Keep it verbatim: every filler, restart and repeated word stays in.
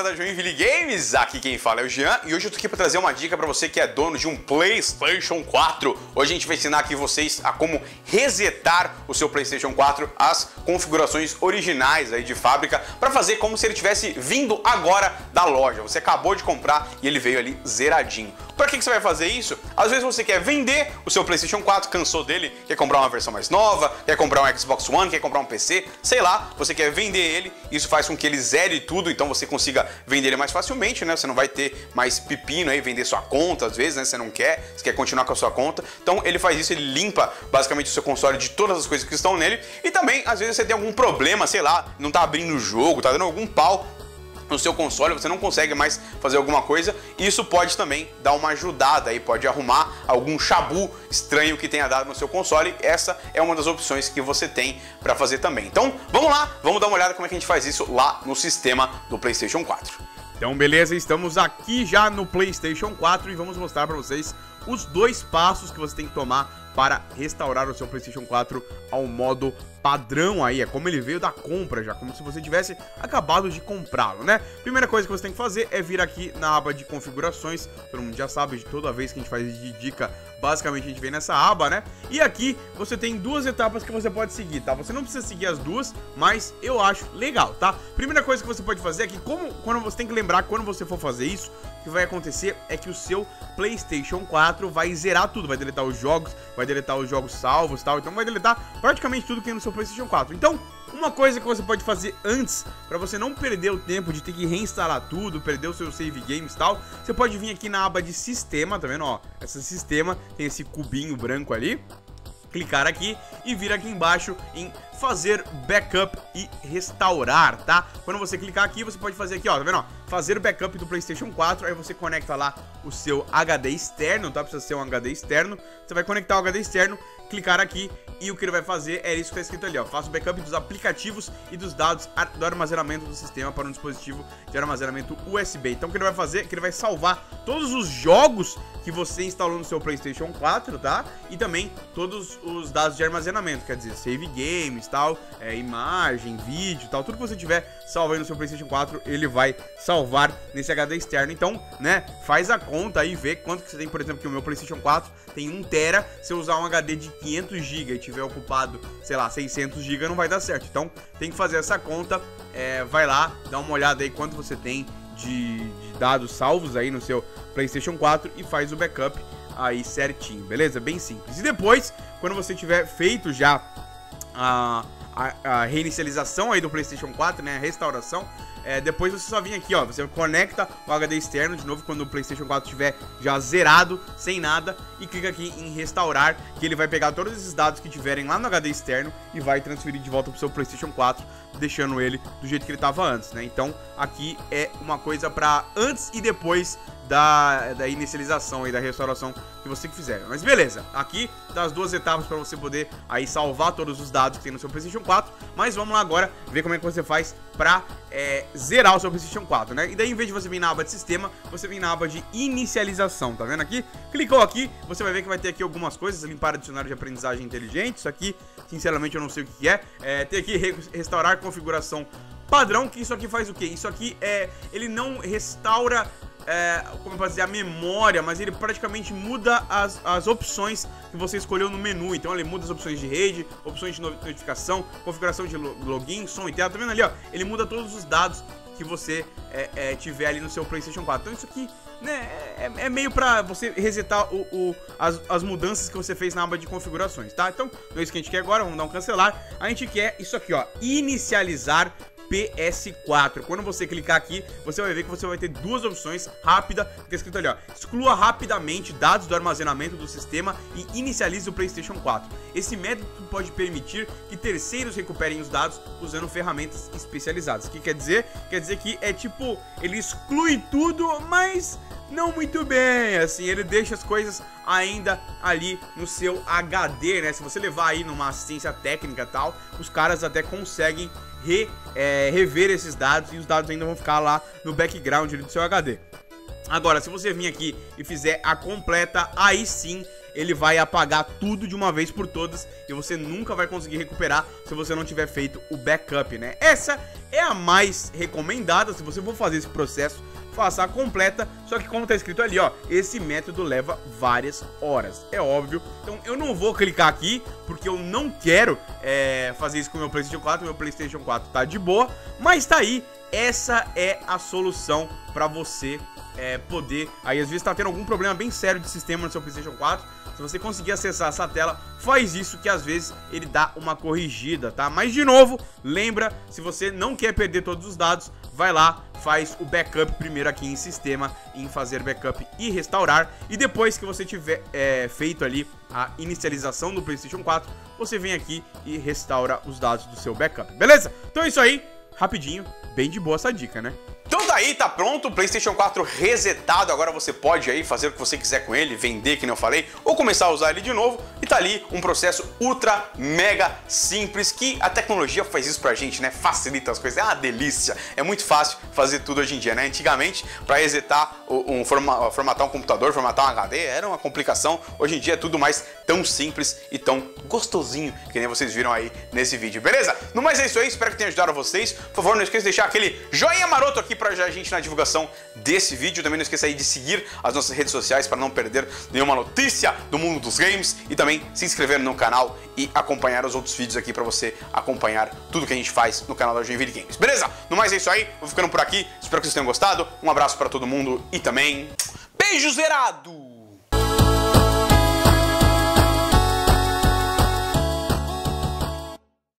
da Joinville Games, aqui quem fala é o Jean e hoje eu tô aqui para trazer uma dica para você que é dono de um PlayStation quatro. Hoje a gente vai ensinar aqui vocês a como resetar o seu PlayStation quatro, as configurações originais aí de fábrica, para fazer como se ele tivesse vindo agora da loja. Você acabou de comprar e ele veio ali zeradinho. Para que que você vai fazer isso? Às vezes você quer vender o seu PlayStation quatro, cansou dele, quer comprar uma versão mais nova, quer comprar um Xbox One, quer comprar um P C, sei lá, você quer vender ele, isso faz com que ele zere tudo, então você consiga vender ele mais facilmente, né? Você não vai ter mais pepino aí, vender sua conta, às vezes, né? Você não quer, você quer continuar com a sua conta. Então ele faz isso, ele limpa basicamente o seu console de todas as coisas que estão nele. E também, às vezes, você tem algum problema, sei lá, não tá abrindo o jogo, tá dando algum pau no seu console, você não consegue mais fazer alguma coisa, isso pode também dar uma ajudada aí, pode arrumar algum chabu estranho que tenha dado no seu console. Essa é uma das opções que você tem para fazer também. Então, vamos lá, vamos dar uma olhada como é que a gente faz isso lá no sistema do PlayStation quatro. Então, beleza, estamos aqui já no PlayStation quatro e vamos mostrar para vocês os dois passos que você tem que tomar para restaurar o seu PlayStation quatro ao modo padrão aí, é como ele veio da compra já, como se você tivesse acabado de comprá-lo, né? Primeira coisa que você tem que fazer é vir aqui na aba de configurações, todo mundo já sabe, de toda vez que a gente faz de dica, basicamente a gente vem nessa aba, né? E aqui você tem duas etapas que você pode seguir, tá? Você não precisa seguir as duas, mas eu acho legal, tá? Primeira coisa que você pode fazer é que, como, quando você tem que lembrar, quando você for fazer isso, o que vai acontecer é que o seu PlayStation quatro vai zerar tudo, vai deletar os jogos, vai deletar os jogos salvos e tal, então vai deletar praticamente tudo que tem no seu PlayStation quatro. Então, uma coisa que você pode fazer antes, para você não perder o tempo de ter que reinstalar tudo, perder o seu save games e tal, você pode vir aqui na aba de sistema, tá vendo, ó, esse sistema tem esse cubinho branco ali, clicar aqui e vir aqui embaixo em fazer backup e restaurar, tá? Quando você clicar aqui, você pode fazer aqui, ó, tá vendo, ó? Fazer o backup do PlayStation quatro, aí você conecta lá o seu H D externo, tá? Precisa ser um H D externo, você vai conectar o H D externo, clicar aqui e o que ele vai fazer é isso que tá escrito ali, ó, faça o backup dos aplicativos e dos dados do armazenamento do sistema para um dispositivo de armazenamento U S B. Então o que ele vai fazer é que ele vai salvar todos os jogos que você instalou no seu PlayStation quatro, tá? E também todos os dados de armazenamento, quer dizer, save games, tal, é, imagem, vídeo, tal, tudo que você tiver salvo aí no seu PlayStation quatro, ele vai salvar nesse H D externo. Então, né, faz a conta aí, vê quanto que você tem, por exemplo, que o meu PlayStation quatro tem um tera, se eu usar um H D de quinhentos gigas e tiver ocupado, sei lá, seiscentos gigas, não vai dar certo. Então, tem que fazer essa conta, é, vai lá, dá uma olhada aí quanto você tem de, de dados salvos aí no seu PlayStation quatro e faz o backup aí certinho, beleza? Bem simples. E depois, quando você tiver feito já A, a, a reinicialização aí do PlayStation quatro, né, a restauração, é, depois você só vem aqui, ó, você conecta o H D externo de novo quando o PlayStation quatro estiver já zerado, sem nada, e clica aqui em restaurar, que ele vai pegar todos esses dados que tiverem lá no H D externo e vai transferir de volta pro seu PlayStation quatro, deixando ele do jeito que ele tava antes, né? Então aqui é uma coisa pra antes e depois da, da inicialização e da restauração que você fizer. Mas beleza, aqui tá as duas etapas para você poder aí salvar todos os dados que tem no seu PlayStation quatro. Mas vamos lá agora ver como é que você faz pra é, zerar o seu PlayStation quatro, né? E daí, em vez de você vir na aba de sistema, você vem na aba de inicialização, tá vendo aqui? Clicou aqui, você vai ver que vai ter aqui algumas coisas, limpar o dicionário de aprendizagem inteligente. Isso aqui, sinceramente, eu não sei o que é. é tem aqui re restaurar configuração padrão, que isso aqui faz o quê? Isso aqui é, ele não restaura É, como eu posso dizer, a memória, mas ele praticamente muda as, as opções que você escolheu no menu. Então ele muda as opções de rede, opções de notificação, configuração de login, som e tela. Tá vendo ali, ó? Ele muda todos os dados que você é, é, tiver ali no seu PlayStation quatro. Então isso aqui, né, é, é meio pra você resetar o, o, as, as mudanças que você fez na aba de configurações, tá? Então não é isso que a gente quer agora, vamos dar um cancelar. A gente quer isso aqui, ó, inicializar P S quatro. Quando você clicar aqui, você vai ver que você vai ter duas opções rápida, que é escrito ali, ó, exclua rapidamente dados do armazenamento do sistema e inicialize o PlayStation quatro. Esse método pode permitir que terceiros recuperem os dados usando ferramentas especializadas. O que quer dizer? Quer dizer que é tipo, ele exclui tudo, mas não muito bem, assim, ele deixa as coisas ainda ali no seu H D, né? Se você levar aí numa assistência técnica e tal, os caras até conseguem Re, é, rever esses dados e os dados ainda vão ficar lá no background do seu H D. Agora, se você vir aqui e fizer a completa, aí sim ele vai apagar tudo de uma vez por todas e você nunca vai conseguir recuperar se você não tiver feito o backup, né? Essa é a mais recomendada. Se você for fazer esse processo, faça a completa, só que como tá escrito ali, ó, esse método leva várias horas, é óbvio. Então eu não vou clicar aqui, porque eu não quero é, fazer isso com o meu PlayStation quatro, meu PlayStation quatro tá de boa, mas tá aí, essa é a solução pra você é, poder, aí às vezes tá tendo algum problema bem sério de sistema no seu PlayStation quatro, se você conseguir acessar essa tela, faz isso que às vezes ele dá uma corrigida, tá? Mas de novo, lembra, se você não quer perder todos os dados, vai lá, faz o backup primeiro aqui em sistema, em fazer backup e restaurar. E depois que você tiver é, feito ali a inicialização do PlayStation quatro, você vem aqui e restaura os dados do seu backup, beleza? Então é isso aí, rapidinho, bem de boa essa dica, né? Então daí tá pronto, o PlayStation quatro resetado, agora você pode aí fazer o que você quiser com ele, vender, que nem eu falei, ou começar a usar ele de novo, e tá ali um processo ultra, mega simples, que a tecnologia faz isso pra gente, né, facilita as coisas, é uma delícia, é muito fácil fazer tudo hoje em dia, né, antigamente, pra resetar, um, forma, formatar um computador, formatar um H D, era uma complicação, hoje em dia é tudo mais tão simples e tão gostosinho, que nem vocês viram aí nesse vídeo, beleza? No mais é isso aí, espero que tenha ajudado vocês, por favor, não esqueça de deixar aquele joinha maroto aqui pra ajudar a gente na divulgação desse vídeo. Também não esqueça aí de seguir as nossas redes sociais para não perder nenhuma notícia do mundo dos games e também se inscrever no canal e acompanhar os outros vídeos aqui para você acompanhar tudo que a gente faz no canal da Joinville Games. Beleza? No mais é isso aí, vou ficando por aqui. Espero que vocês tenham gostado. Um abraço para todo mundo e também beijo zerado!